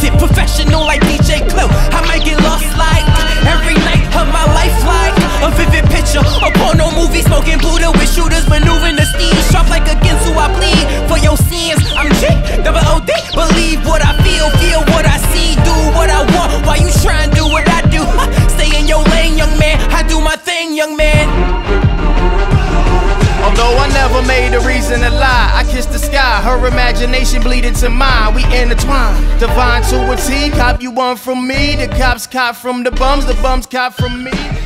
talented, professional like DJ Clue. I might get lost like every night of my life, like a vivid picture. A porno movie, smoking Buddha with shooters, maneuvering the steed. Sharp like a Ginsu, I bleed for your sins. I'm G-double-O-D. Believe what I feel what I see. Do what I want while you try and do what I do. Stay in your lane, young man. I do my thing, young man. Although I never made a reason to lie, I kiss the sky, her imagination bleed into mine. We intertwine, divine to a T. Cop you one from me, the cops cop from the bums cop from me.